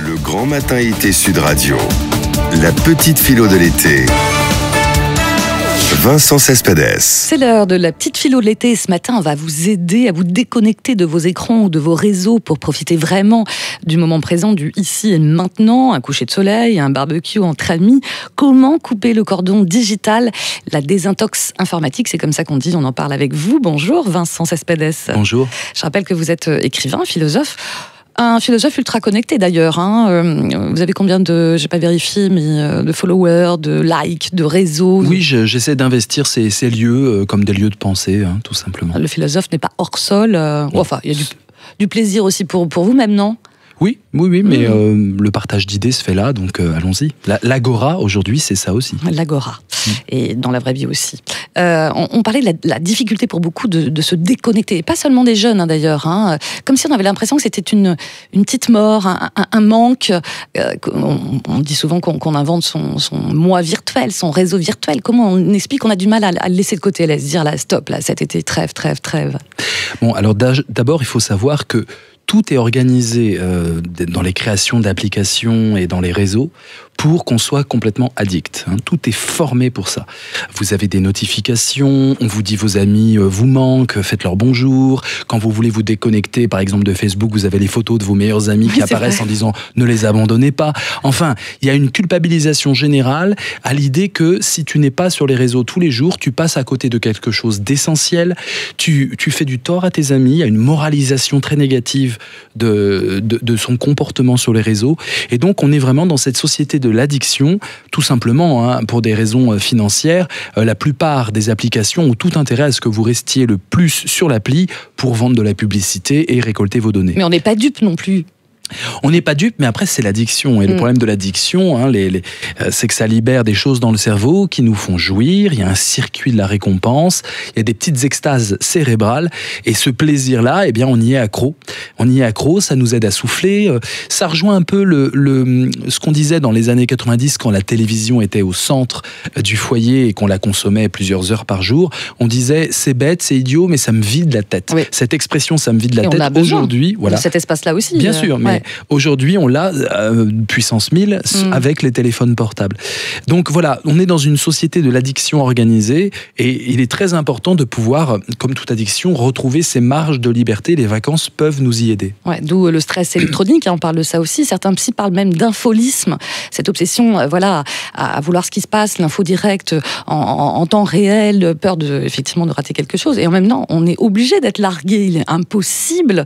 Le grand matin IT Sud Radio. La petite philo de l'été. Vincent Cespedes. C'est l'heure de la petite philo de l'été. Ce matin, on va vous aider à vous déconnecter de vos écrans ou de vos réseaux pour profiter vraiment du moment présent, du ici et maintenant. Un coucher de soleil, un barbecue entre amis. Comment couper le cordon digital? La désintox informatique, c'est comme ça qu'on dit. On en parle avec vous. Bonjour Vincent Cespedes. Bonjour. Je rappelle que vous êtes écrivain, philosophe. Un philosophe ultra connecté d'ailleurs. Vous avez combien de, j'ai pas vérifié, mais de followers, de likes, de réseaux? Oui, j'essaie d'investir ces lieux comme des lieux de pensée, tout simplement. Le philosophe n'est pas hors sol. Enfin, il y a du plaisir aussi pour vous-même, non? Oui, mais le partage d'idées se fait là, donc allons-y. L'agora, aujourd'hui, c'est ça aussi. L'agora. Et dans la vraie vie aussi. On parlait de la difficulté pour beaucoup de se déconnecter. Et pas seulement des jeunes, d'ailleurs. Comme si on avait l'impression que c'était une petite mort, un manque. On dit souvent qu'on invente son moi virtuel, son réseau virtuel. Comment on explique qu'on a du mal à le laisser de côté, à se dire, là, stop, là, cet été, trêve. Bon, alors d'abord, il faut savoir que tout est organisé dans les créations d'applications et dans les réseaux pour qu'on soit complètement addict. Tout est formé pour ça. Vous avez des notifications, on vous dit vos amis vous manquent, faites leur bonjour. Quand vous voulez vous déconnecter, par exemple de Facebook, vous avez les photos de vos meilleurs amis qui apparaissent en disant ne les abandonnez pas. Enfin, il y a une culpabilisation générale à l'idée que si tu n'es pas sur les réseaux tous les jours, tu passes à côté de quelque chose d'essentiel, tu fais du tort à tes amis, il y a une moralisation très négative de son comportement sur les réseaux. Et donc, on est vraiment dans cette société de l'addiction, tout simplement, pour des raisons financières. La plupart des applications ont tout intérêt à ce que vous restiez le plus sur l'appli pour vendre de la publicité et récolter vos données. Mais on n'est pas dupe non plus. On n'est pas dupe, mais après c'est l'addiction. Et le problème de l'addiction, c'est que ça libère des choses dans le cerveau qui nous font jouir. Il y a un circuit de la récompense, il y a des petites extases cérébrales. Et ce plaisir-là, eh bien, on y est accro. On y est accro, ça nous aide à souffler. Ça rejoint un peu ce qu'on disait dans les années 90 quand la télévision était au centre du foyer et qu'on la consommait plusieurs heures par jour. On disait c'est bête, c'est idiot, mais ça me vide la tête. Oui. Cette expression, ça me vide la tête. Aujourd'hui, voilà. Cet espace-là aussi. Bien sûr, mais aujourd'hui, on l'a puissance 1000 avec les téléphones portables. Donc voilà, on est dans une société de l'addiction organisée et il est très important de pouvoir, comme toute addiction, retrouver ces marges de liberté. Les vacances peuvent nous y aider. Ouais, d'où le stress électronique, on parle de ça aussi. Certains psys parlent même d'infolisme, cette obsession à vouloir ce qui se passe, l'info directe en temps réel, peur effectivement de rater quelque chose. Et en même temps, on est obligé d'être largué. Il est impossible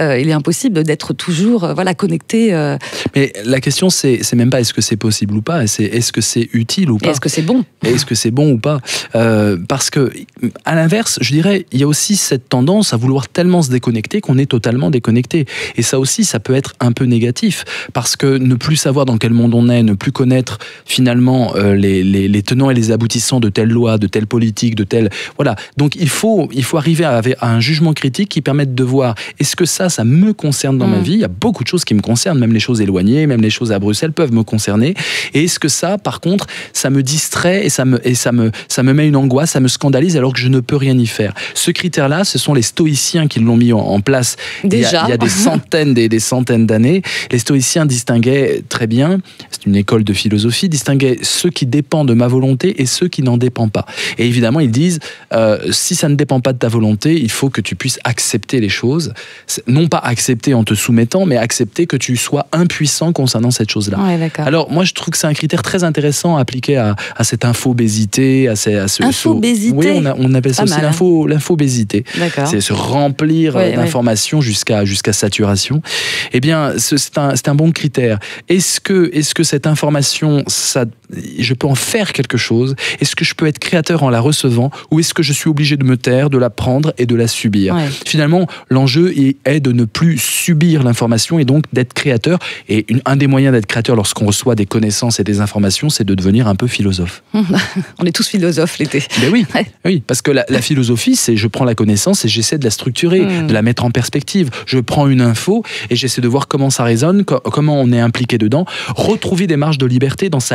d'être toujours connecté. Mais la question, c'est même pas est-ce que c'est possible ou pas, c'est est-ce que c'est utile ou pas. Est-ce que c'est bon? Est-ce que c'est bon ou pas parce que, à l'inverse, je dirais, il y a aussi cette tendance à vouloir tellement se déconnecter qu'on est totalement déconnecté. Et ça aussi, ça peut être un peu négatif, parce que ne plus savoir dans quel monde on est, ne plus connaître finalement les tenants et les aboutissants de telle loi, de telle politique, de telle... Voilà. Donc il faut arriver à un jugement critique qui permette de voir, est-ce que ça me concerne dans ma vie? Il y a beaucoup de choses qui me concernent, même les choses éloignées, même les choses à Bruxelles peuvent me concerner. Et est-ce que ça, par contre, ça me distrait et ça me met une angoisse, ça me scandalise alors que je ne peux rien y faire? Ce critère-là, ce sont les stoïciens qui l'ont mis en place. Déjà. Il y a des centaines, des centaines d'années. Les stoïciens distinguaient très bien, c'est une école de philosophie, distinguaient ceux qui dépendent de ma volonté et ceux qui n'en dépendent pas. Et évidemment, ils disent, si ça ne dépend pas de ta volonté, il faut que tu puisses accepter les choses. Non pas accepter en te soumettant, mais accepter que tu sois impuissant concernant cette chose-là. Ouais, alors moi, je trouve que c'est un critère très intéressant à appliquer à cette infobésité, à ce infobésité. Oui, on appelle ça aussi l'infobésité. C'est se remplir d'informations jusqu'à saturation. Eh bien, c'est un bon critère. Est-ce que cette information, je peux en faire quelque chose? Est-ce que je peux être créateur en la recevant, ou est-ce que je suis obligé de me taire, de la prendre et de la subir? Finalement, l'enjeu est de ne plus subir l'information et donc d'être créateur. Et un des moyens d'être créateur lorsqu'on reçoit des connaissances et des informations, c'est de devenir un peu philosophe. On est tous philosophes l'été. Ben oui, parce que la philosophie, c'est je prends la connaissance et j'essaie de la structurer, de la mettre en perspective. Je prends une info et j'essaie de voir comment ça résonne, comment on est impliqué dedans, retrouver des marges de liberté dans sa lecture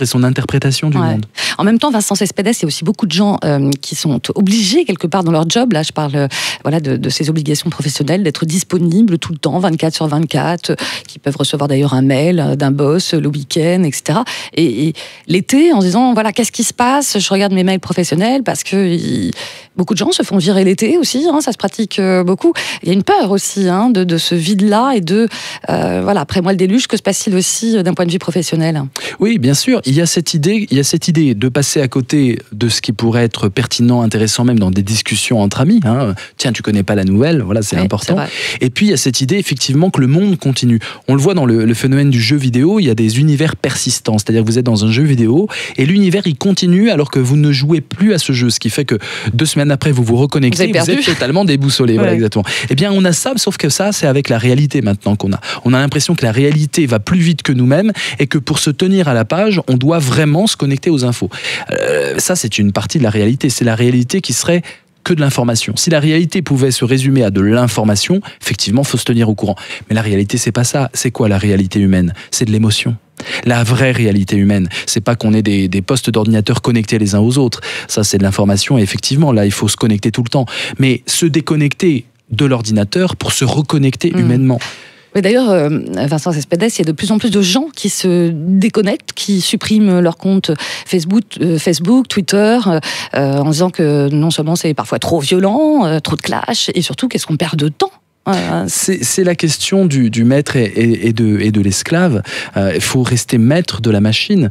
et son interprétation du monde. En même temps, Vincent Cespedes, il y a aussi beaucoup de gens qui sont obligés quelque part dans leur job. Là, je parle de ces obligations professionnelles, d'être disponibles tout le temps, 24/24, qui peuvent recevoir d'ailleurs un mail d'un boss le week-end, etc. Et l'été, en se disant, voilà, qu'est-ce qui se passe ? Je regarde mes mails professionnels parce que beaucoup de gens se font virer l'été aussi, ça se pratique beaucoup. Il y a une peur aussi de ce vide-là et après moi le déluge, que se passe-t-il aussi d'un point de vue professionnel ? Oui, bien sûr, il y a cette idée de passer à côté de ce qui pourrait être pertinent, intéressant même dans des discussions entre amis. Tiens, tu connais pas la nouvelle, voilà, c'est important. Et puis il y a cette idée effectivement que le monde continue. On le voit dans le phénomène du jeu vidéo, il y a des univers persistants, c'est-à-dire que vous êtes dans un jeu vidéo et l'univers il continue alors que vous ne jouez plus à ce jeu, ce qui fait que 2 semaines après vous vous reconnectez, vous êtes totalement déboussolé. Voilà, exactement. Eh bien on a ça, sauf que ça c'est avec la réalité maintenant qu'on a. On a l'impression que la réalité va plus vite que nous-mêmes et que pour se tenir à la page, on doit vraiment se connecter aux infos. Ça c'est une partie de la réalité, c'est la réalité qui serait que de l'information. Si la réalité pouvait se résumer à de l'information, effectivement, faut se tenir au courant. Mais la réalité, c'est pas ça. C'est quoi la réalité humaine ? C'est de l'émotion. La vraie réalité humaine, c'est pas qu'on ait des postes d'ordinateur connectés les uns aux autres. Ça, c'est de l'information. Et effectivement, là, il faut se connecter tout le temps. Mais se déconnecter de l'ordinateur pour se reconnecter humainement. Mais d'ailleurs, Vincent Cespedes, il y a de plus en plus de gens qui se déconnectent, qui suppriment leur compte Facebook, Twitter, en disant que non seulement c'est parfois trop violent, trop de clash, et surtout qu'est-ce qu'on perd de temps. C'est la question du maître et de l'esclave. Il faut rester maître de la machine.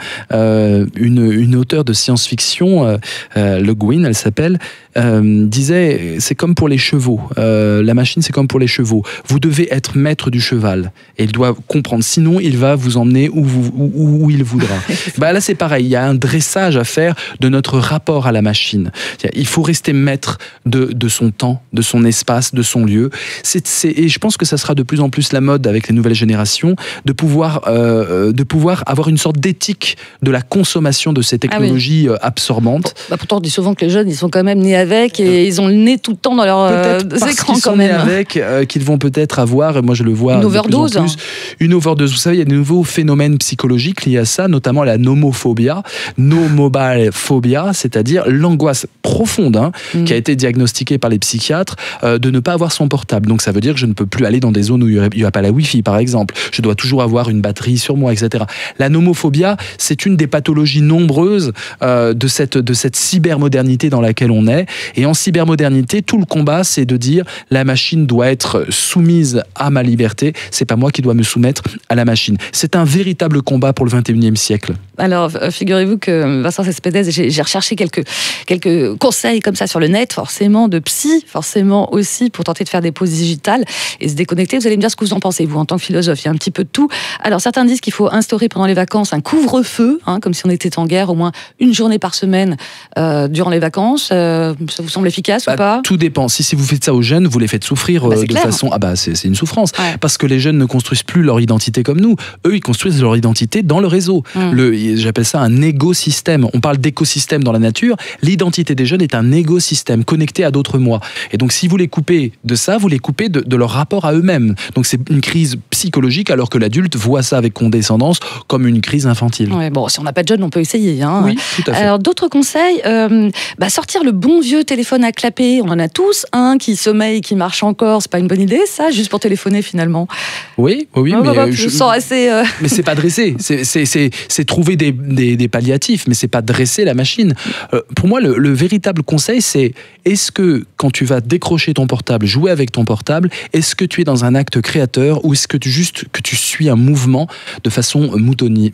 Une auteure de science-fiction, Le Guin, elle s'appelle, disait, c'est comme pour les chevaux. La machine, c'est comme pour les chevaux. Vous devez être maître du cheval. Et il doit comprendre. Sinon, il va vous emmener où il voudra. Là, c'est pareil. Il y a un dressage à faire de notre rapport à la machine. Il faut rester maître de son temps, de son espace, de son lieu. Et je pense que ça sera de plus en plus la mode avec les nouvelles générations de pouvoir avoir une sorte d'éthique de la consommation de ces technologies absorbantes. Pourtant, on dit souvent que les jeunes, ils sont quand même nés avec et ils ont le nez tout le temps dans leurs écrans quand même. Avec, qu'ils vont peut-être avoir, et moi je le vois une overdose. Une overdose. Vous savez, il y a de nouveaux phénomènes psychologiques liés à ça, notamment la nomophobia, c'est-à-dire l'angoisse profonde qui a été diagnostiquée par les psychiatres de ne pas avoir son portable. Donc ça veut dire que je ne peux plus aller dans des zones où il n'y a pas la Wi-Fi, par exemple. Je dois toujours avoir une batterie sur moi, etc. La nomophobia, c'est une des pathologies nombreuses de cette cybermodernité dans laquelle on est. Et en cybermodernité, tout le combat, c'est de dire la machine doit être soumise à ma liberté. C'est pas moi qui dois me soumettre à la machine. C'est un véritable combat pour le 21e siècle. Alors, figurez-vous que Vincent Cespedes, j'ai recherché quelques conseils comme ça sur le net, forcément de psy, forcément aussi pour tenter de faire des pauses digitales et se déconnecter. Vous allez me dire ce que vous en pensez, vous, en tant que philosophe. Il y a un petit peu de tout. Alors, certains disent qu'il faut instaurer pendant les vacances un couvre-feu, comme si on était en guerre, au moins une journée par semaine durant les vacances. Ça vous semble efficace ou pas ? Tout dépend. Si vous faites ça aux jeunes, vous les faites souffrir de façon... c'est une souffrance. Ouais. Parce que les jeunes ne construisent plus leur identité comme nous. Eux, ils construisent leur identité dans le réseau. J'appelle ça un écosystème. On parle d'écosystème dans la nature. L'identité des jeunes est un écosystème connecté à d'autres moi. Et donc, si vous les coupez de ça, vous les coupez de leur rapport à eux-mêmes. Donc, c'est une crise psychologique, alors que l'adulte voit ça avec condescendance comme une crise infantile. Ouais, bon, si on n'a pas de jeunes, on peut essayer. Oui, tout à fait. Alors, d'autres conseils, sortir le bon vieux téléphone à clapper. On en a tous un qui sommeille, qui marche encore. C'est pas une bonne idée, ça, juste pour téléphoner finalement. Oui, mais je sens assez. Mais c'est pas dresser. C'est trouver des palliatifs, mais c'est pas dresser la machine. Pour moi, le véritable conseil, c'est est-ce que quand tu vas décrocher ton portable, jouer avec ton portable, est-ce que tu es dans un acte créateur ou est-ce que tu suis un mouvement de façon moutonnière ?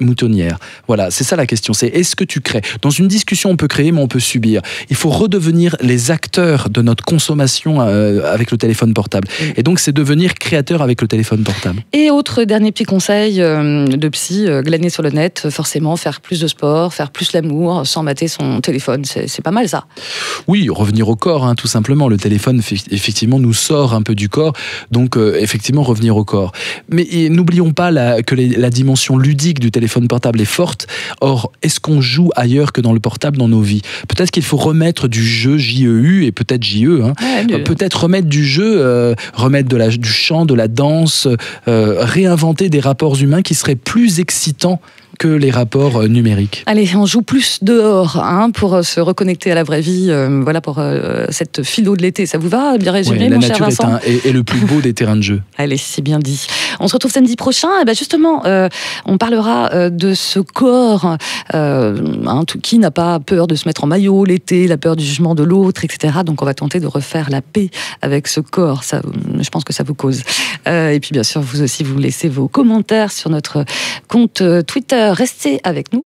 Voilà, c'est ça la question. C'est est-ce que tu crées ? Dans une discussion, on peut créer, mais on peut subir. Il faut redevenir les acteurs de notre consommation avec le téléphone portable. Et donc, c'est devenir créateur avec le téléphone portable. Et autre dernier petit conseil de psy, glaner sur le net, forcément, faire plus de sport, faire plus l'amour, sans mater son téléphone. C'est pas mal, ça. Oui, revenir au corps, tout simplement. Le téléphone, effectivement, nous sort un peu du corps. Donc, effectivement, revenir au corps. Mais n'oublions pas que la dimension ludique du téléphone portable est forte. Or, est-ce qu'on joue ailleurs que dans le portable dans nos vies ? Peut-être qu'il faut remettre du jeu JEU et peut-être JE. Peut-être remettre du jeu, remettre du chant, de la danse, réinventer des rapports humains qui seraient plus excitants que les rapports numériques. Allez, on joue plus dehors pour se reconnecter à la vraie vie. Voilà pour cette philo de l'été. Ça vous va? Bien résumé, mon cher Vincent? La nature est le plus beau des terrains de jeu. Allez, c'est bien dit. On se retrouve samedi prochain. Et justement, on parlera de ce corps qui n'a pas peur de se mettre en maillot l'été, la peur du jugement de l'autre, etc. Donc on va tenter de refaire la paix avec ce corps. Ça, je pense que ça vous cause. Et puis bien sûr, vous aussi, vous laissez vos commentaires sur notre compte Twitter. Restez avec nous.